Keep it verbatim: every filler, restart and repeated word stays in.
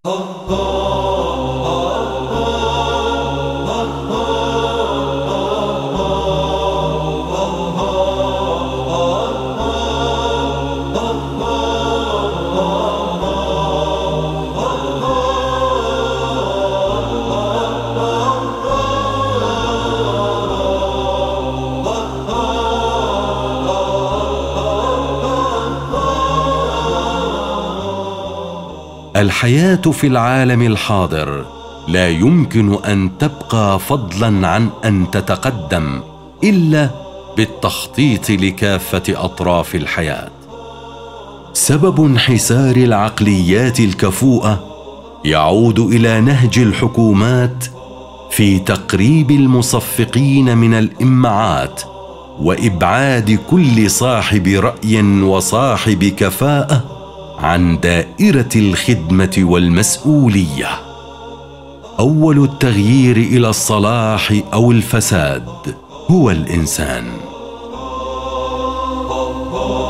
الحياة في العالم الحاضر لا يمكن أن تبقى فضلاً عن أن تتقدم إلا بالتخطيط لكافة أطراف الحياة. سبب انحسار العقليات الكفؤة يعود إلى نهج الحكومات في تقريب المصفقين من الإمعات وإبعاد كل صاحب رأي وصاحب كفاءة عن دائرة الخدمة والمسؤولية. أول التغيير إلى الصلاح أو الفساد هو الإنسان.